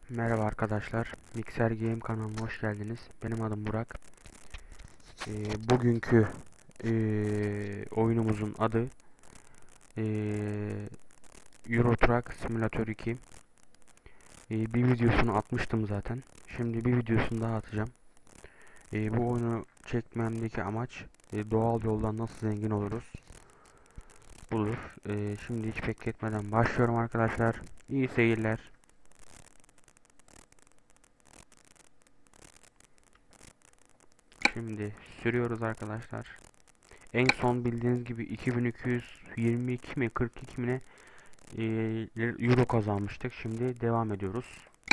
Merhaba arkadaşlar, Mikser Game kanalına hoş geldiniz. Benim adım Burak. Bugünkü oyunumuzun adı Euro Truck Simulator 2. Bir videosunu atmıştım zaten. Şimdi bir videosunu daha atacağım. Bu oyunu çekmemdeki amaç doğal yoldan nasıl zengin oluruz budur. Şimdi hiç bekletmeden başlıyorum arkadaşlar. İyi seyirler. Şimdi sürüyoruz arkadaşlar. En son bildiğiniz gibi 2222 mi 42 mi ne euro kazanmıştık. Şimdi devam ediyoruz.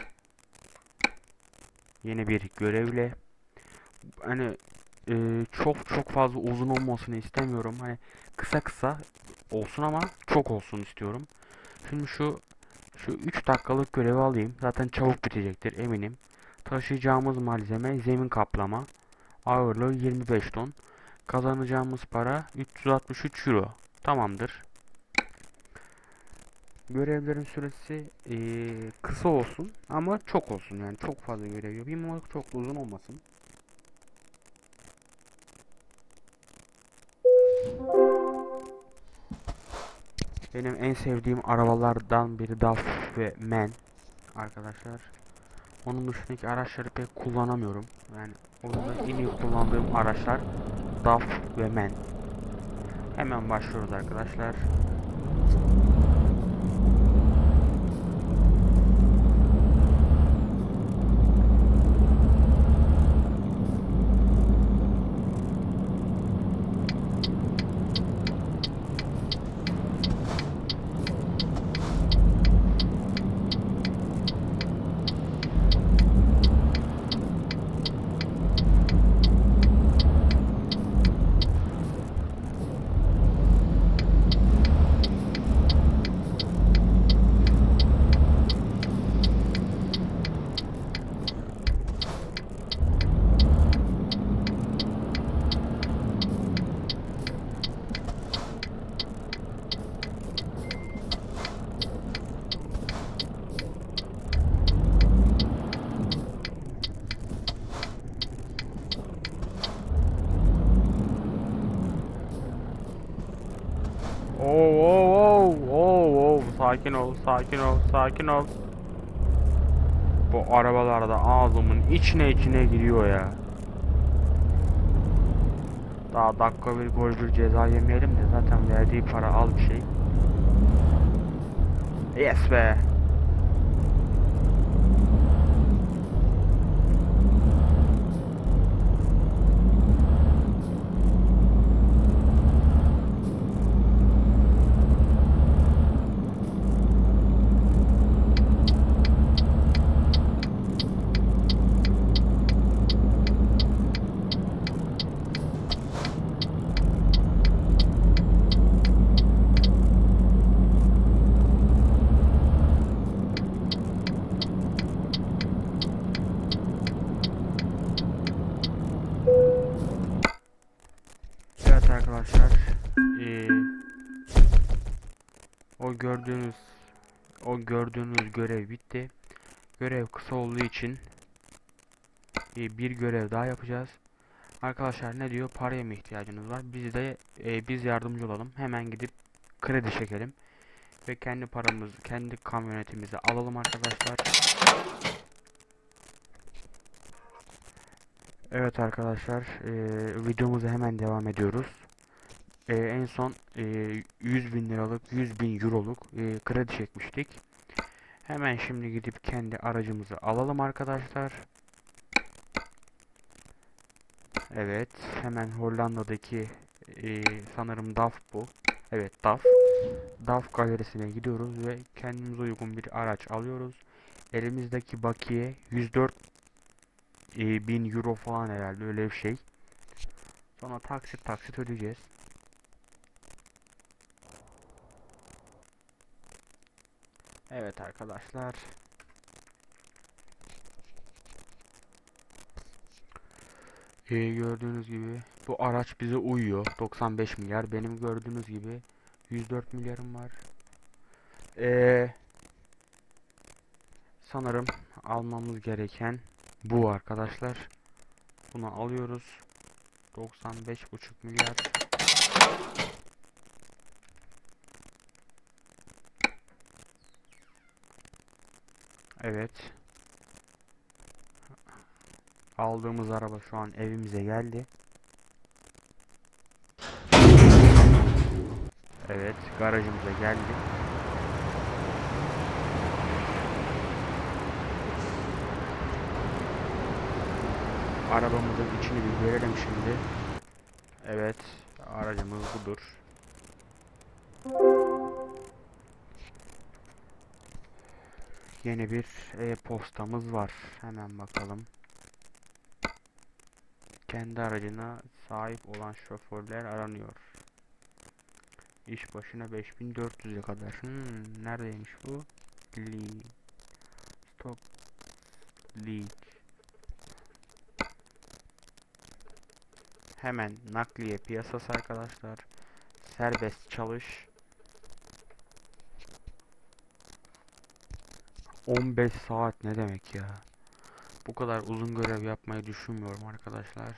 Yeni bir görevle. Hani çok fazla uzun olmasını istemiyorum. Hani kısa kısa olsun ama çok olsun istiyorum. Şimdi şu 3 dakikalık görevi alayım. Zaten çabuk bitecektir eminim. Taşıyacağımız malzeme zemin kaplama. Ağırlığı 25 ton. Kazanacağımız para 363 euro. Tamamdır. Görevlerin süresi kısa olsun ama çok olsun, yani çok fazla görev yapayım ama çok uzun olmasın. Benim en sevdiğim arabalardan biri DAF ve MAN arkadaşlar. Onun dışındaki araçları pek kullanamıyorum. Yani oyunda en iyi kullandığım araçlar DAF ve MAN. Hemen başlıyoruz arkadaşlar. Sakin ol, sakin ol, sakin ol. Bu arabalarda ağzımın içine giriyor ya. Daha dakika bir gol bir ceza yemeyelim de zaten verdiği para az bir şey. Yes be. Evet arkadaşlar, eee, o gördüğünüz görev bitti. Görev kısa olduğu için bir görev daha yapacağız. Arkadaşlar ne diyor? Paraya mı ihtiyacınız var? Biz yardımcı olalım. Hemen gidip kredi çekelim ve kendi paramızı, kendi kamyonetimizi alalım arkadaşlar. Evet arkadaşlar, videomuza hemen devam ediyoruz. En son 100 bin liralık, 100 bin euroluk kredi çekmiştik. Hemen şimdi gidip kendi aracımızı alalım arkadaşlar. Evet, hemen Hollanda'daki sanırım DAF bu. Evet, DAF. DAF galerisine gidiyoruz ve kendimize uygun bir araç alıyoruz. Elimizdeki bakiye 104 bin euro falan, herhalde öyle bir şey. Sonra taksit taksit ödeyeceğiz. Evet arkadaşlar. Gördüğünüz gibi bu araç bize uyuyor. 95 milyar. Benim gördüğünüz gibi 104 milyarım var. Sanırım almamız gereken bu arkadaşlar. Bunu alıyoruz. 95,5 milyar. Evet. Aldığımız araba şu an evimize geldi. Evet, garajımıza geldi. Arabamızın içini bir görelim şimdi. Evet, aracımız budur. Yeni bir e-postamız var. Hemen bakalım. Kendi aracına sahip olan şoförler aranıyor. İş başına 5400'e kadar. Neredeymiş bu? Lead. Stock lead. Hemen nakliye piyasası arkadaşlar. Serbest çalış. 15 saat ne demek ya? Bu kadar uzun görev yapmayı düşünmüyorum arkadaşlar.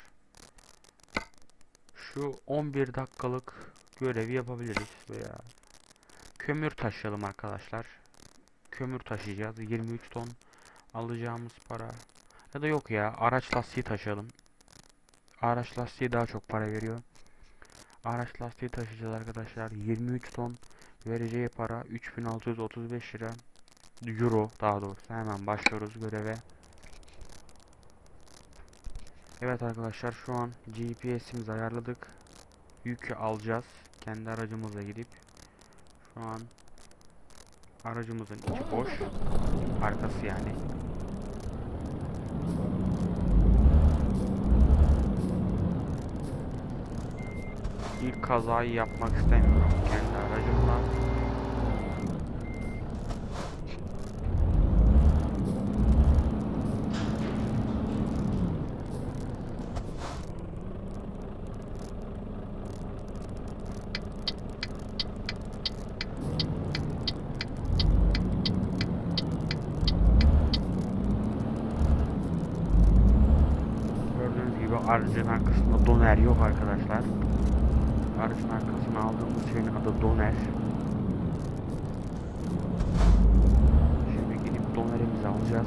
Şu 11 dakikalık görevi yapabiliriz veya kömür taşıyalım arkadaşlar. Kömür taşıyacağız. 23 ton alacağımız para. Ya da yok ya, araç lastiği taşıyalım. Araç lastiği daha çok para veriyor. Araç lastiği taşıyacağız arkadaşlar. 23 ton vereceği para 3635 lira. Euro daha doğrusu. Hemen başlıyoruz göreve. Evet arkadaşlar, şu an GPS'imizi ayarladık. Yükü alacağız. Kendi aracımıza gidip şu an aracımızın içi boş. Arkası yani. İlk kazayı yapmak istemiyorum kendi aracımla. Gördüğünüz gibi aracın arkasında doner yok arkadaşlar. Aracın arkasına aldığımız şeyin adı doner. Şimdi gidip donerimizi alacağız.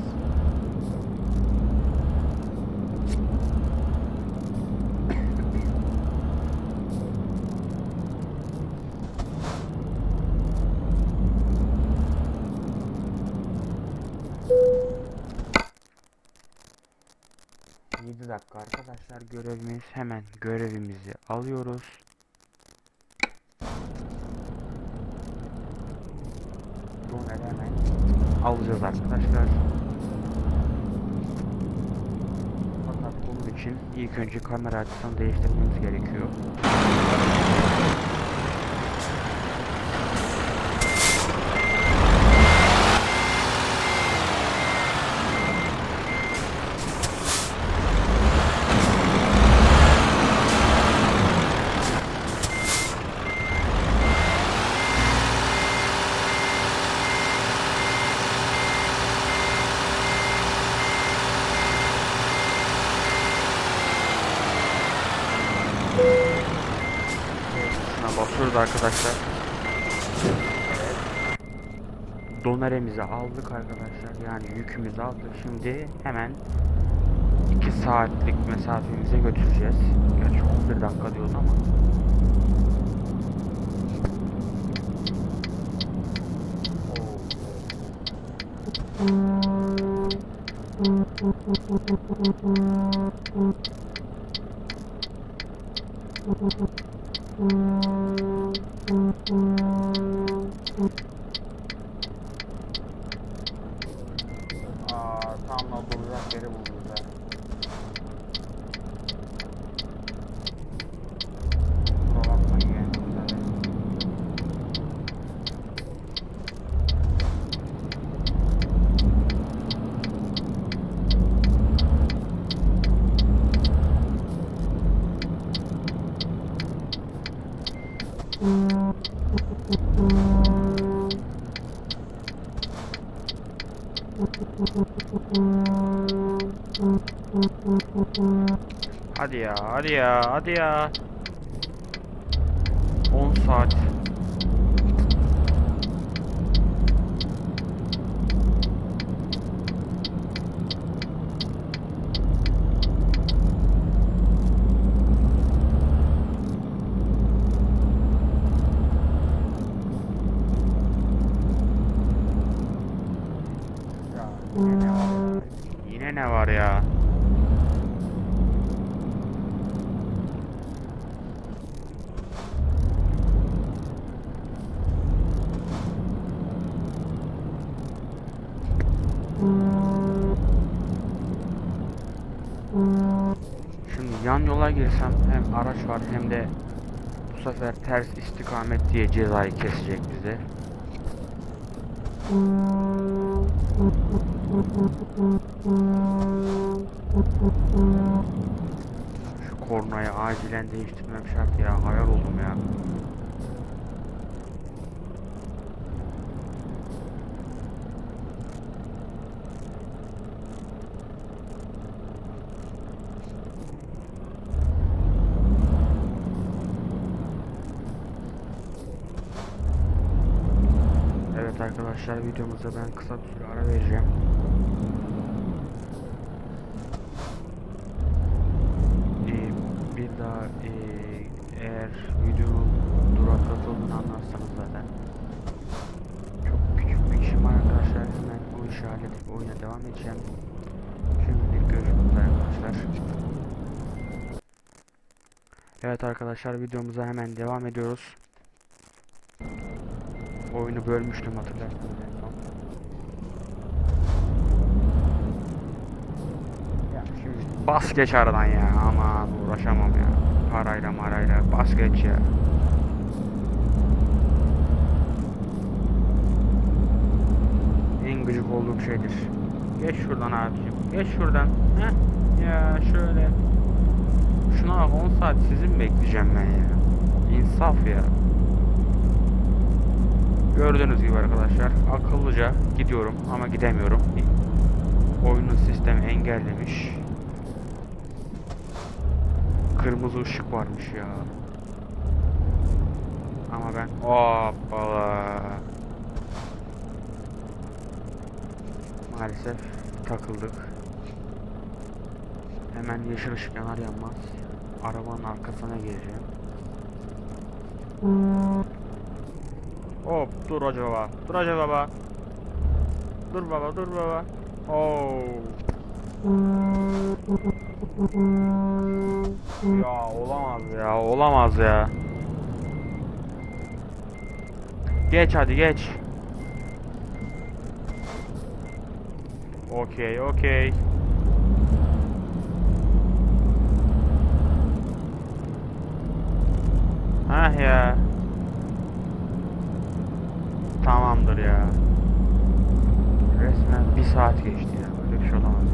...7 dakika arkadaşlar görevimiz. Hemen görevimizi alıyoruz. Doneri hemen alacağız arkadaşlar. Fakat bunun için ilk önce kamera açısını değiştirmemiz gerekiyor. Basıyoruz arkadaşlar. Evet. Doneremizi aldık arkadaşlar. Yani yükümüzü aldık. Şimdi hemen 2 saatlik mesafemize götüreceğiz. Gerçi 11 dakika diyoruz ama. Tam da duracak yeri bulduk ya. Kusura bakmayın yani. Hadi ya, hadi ya, hadi ya. 10 saat. Yine ne var ya? Şimdi yan yola girsem hem araç var hem de bu sefer ters istikamet diye cezayı kesecek bize. Şu kornayı acilen değiştirmem şart ya. Hayal oldum ya. Evet arkadaşlar, videomuza ben kısa bir süre ara vereceğim. Bir daha eğer videonun duraklatıldığını anlarsanız zaten çok küçük bir işim var arkadaşlar. Hemen o işi halledip oyuna devam edeceğim. Şimdilik görüşmek üzere arkadaşlar. Evet arkadaşlar, videomuza hemen devam ediyoruz. Oyunu bölmüştüm, hatırlarsınız en son. Ya şimdi bas geç aradan ya, aman uğraşamam ya. Parayla marayla bas geç ya. En gıcık olduğum şeydir. Geç şuradan abicim, geç şuradan. Heh ya, şöyle. Şuna bak, 10 saat sizi mi bekleyeceğim ben ya? İnsaf ya. Gördüğünüz gibi arkadaşlar, akıllıca gidiyorum ama gidemiyorum. Oyunun sistemi engellemiş. Kırmızı ışık varmış ya. Ama ben hoppala. Maalesef takıldık. Hemen yeşil ışık yanar yanmaz arabanın arkasına gireceğim. Hop, dur acaba. Dur acaba baba. Dur baba, dur baba. Oo. Ya olamaz ya, olamaz ya. Geç hadi, geç. Okey, okey. Hah ya. Tamamdır ya. Resmen 1 saat geçti ya. Böyle bir şey olamaz.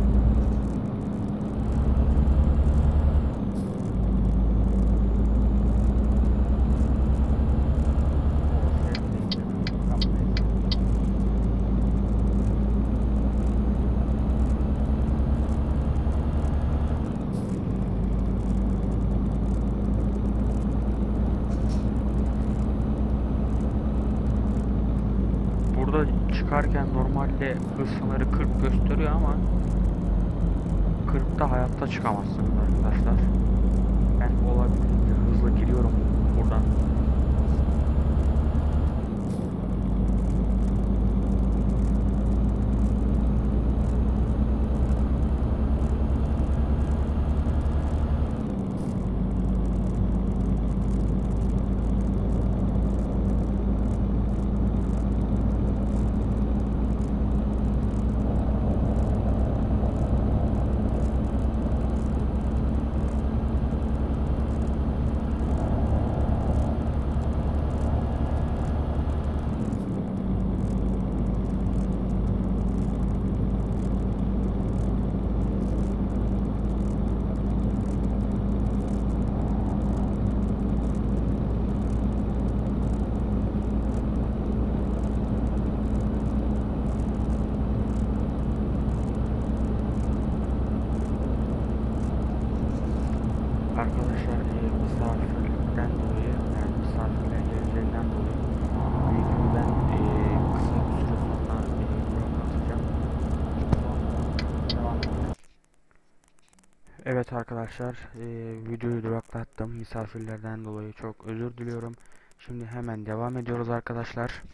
Burada çıkarken normalde hız sınırı 40 gösteriyor ama 40'ta hayatta çıkamazsınız arkadaşlar. Ben olabildiğince hızlı giriyorum buradan. Evet arkadaşlar, videoyu duraklattım. Misafirlerden dolayı çok özür diliyorum. Şimdi hemen devam ediyoruz arkadaşlar.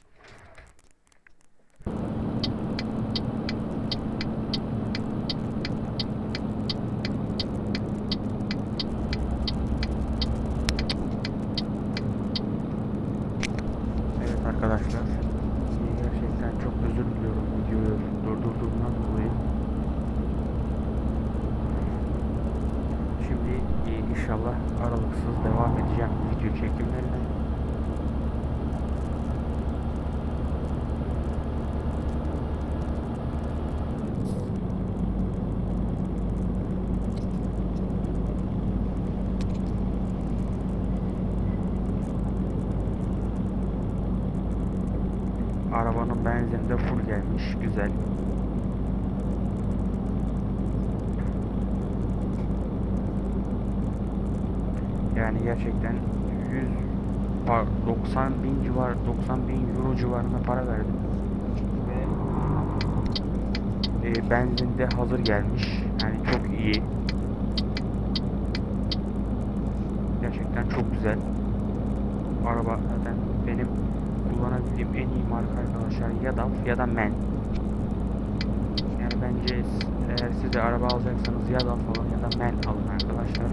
Evet arkadaşlar, gerçekten çok özür diliyorum videoyu durdurduğumdan dolayı. Şimdi inşallah aralıksız devam edeceğim video çekimlerine. Arabanın benzini de full gelmiş, güzel. Yani gerçekten 90 bin civar, 90 bin euro civarında para verdim ve benzin de hazır gelmiş. Yani çok iyi. Gerçekten çok güzel. Araba zaten benim kullanabildiğim en iyi marka arkadaşlar. Ya DAF ya da MAN. Yani bence eğer siz de araba alacaksanız ya DAF alın ya da MAN alın arkadaşlar.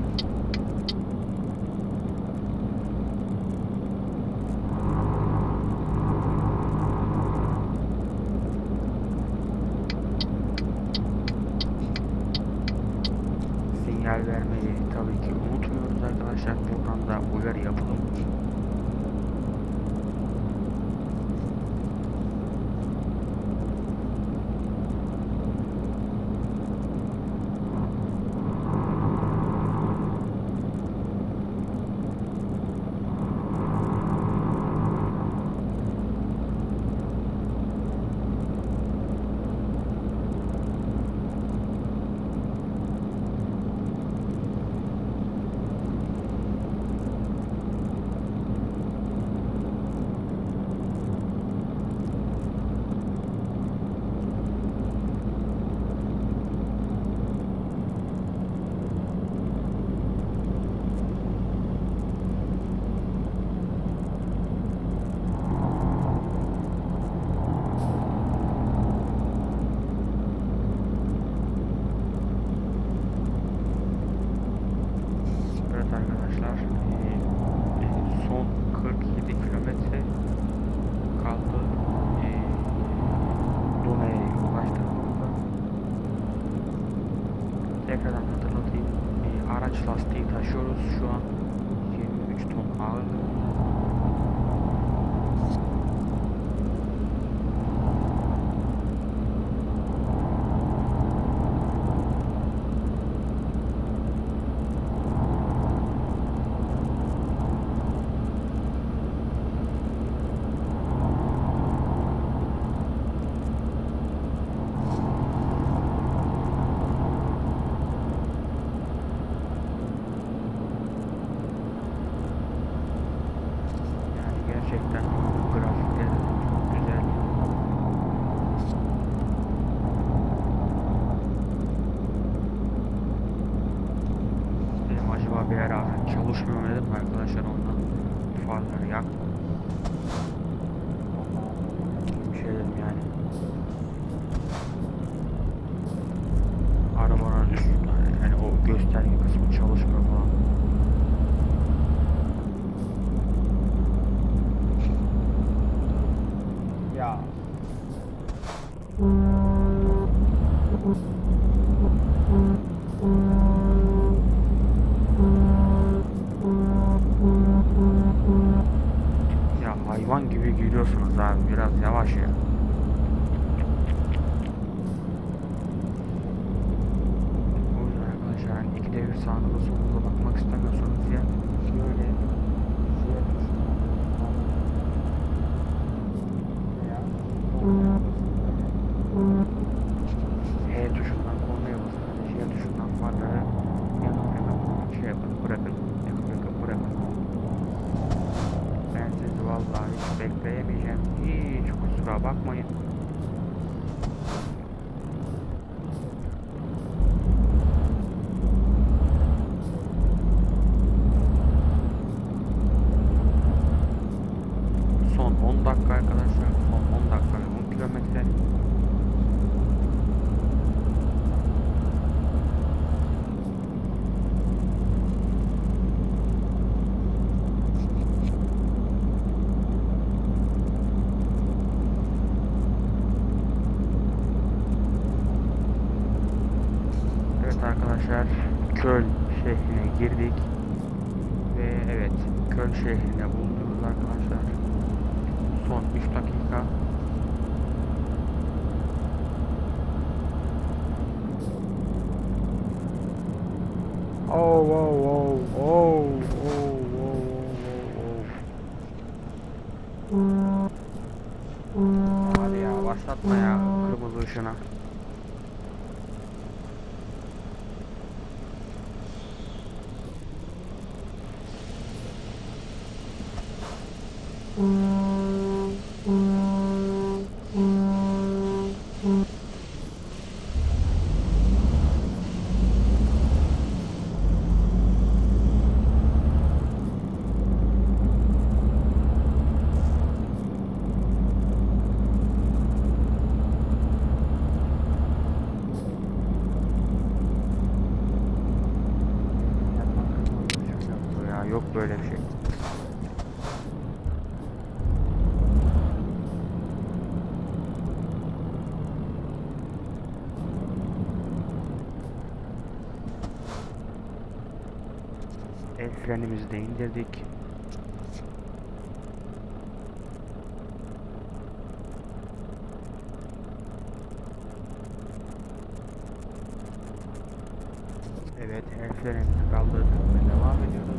Sinyal vermeyi tabii ki unutmuyoruz arkadaşlar. Buradan da uyarı yapalım. Evet arkadaşlar, son 47 kilometre kaldı. Done'ye ulaştığımızda tekrardan hatırlatayım. Araç lastiği taşıyoruz şu an, 23 ton ağırlığı. Gerçekten grafikleri çok güzel. Benim acaba bir ara çalışmıyor mu dedim arkadaşlar, ondan farları yaktım. Bir şey dedim yani. Arabanın üstünde yani o gösterge kısmı çalışmıyor falan. Ya. Ya hayvan gibi giriyorsunuz abi, biraz yavaş ya. O yüzden arkadaşlar hani iki devir sağına da solunuza bakmak istemiyorsanız ya Şöyle H tuşundan kornaya basın. J tuşundan farları yakıp şey yapın, bırakın. Yakıp bırakın. Ben sizi vallahi hiç bekleyemeyeceğim. Hiç kusura bakmayın. arkadaşlar, Köln şehrine girdik ve evet, Köln şehrine bulunuyoruz arkadaşlar. Son 3 dakika. Oh, oh, oh, oh, oh, oh, oh. Hadi ya, başlatma ya kırmızı ışına. Yok böyle bir şey. El frenimizi de indirdik. Evet, el frenimizi kaldırdık ve devam ediyoruz.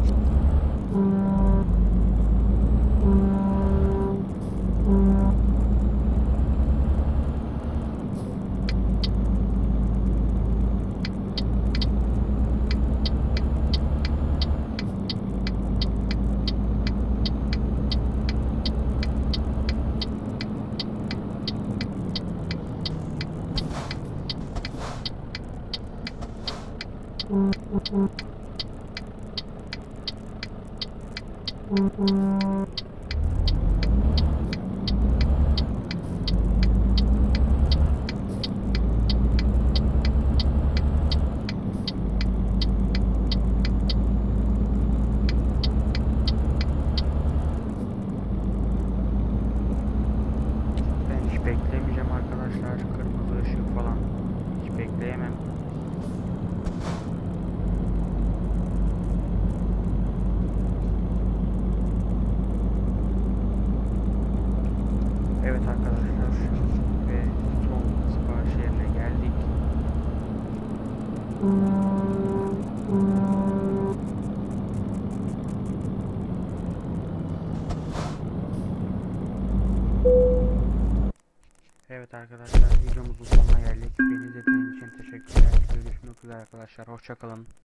Ben hiç beklemeyeceğim arkadaşlar. Kırmızı ışık falan hiç bekleyemem. Evet arkadaşlar, ve son sipariş yerine geldik. Evet arkadaşlar, videomuzun sonuna geldik. Beni izlediğiniz için teşekkürler. Görüşmek üzere arkadaşlar. Hoşça kalın.